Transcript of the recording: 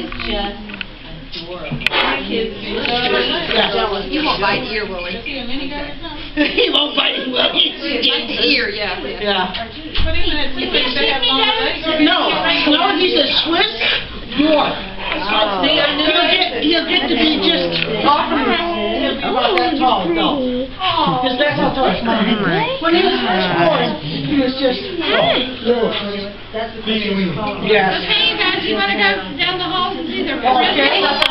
is just adorable. He won't bite ear, will he? He won't bite him, will he? Ear, yeah. Yeah. Put him in a two-week, they have long legs. No, he's a Swiss dwarf. He'll get to be just about that tall, though. Because that's how tall his mom is. When he was first born, he was just little. Yes. Okay, you guys, you want to go down the hall and see their friends?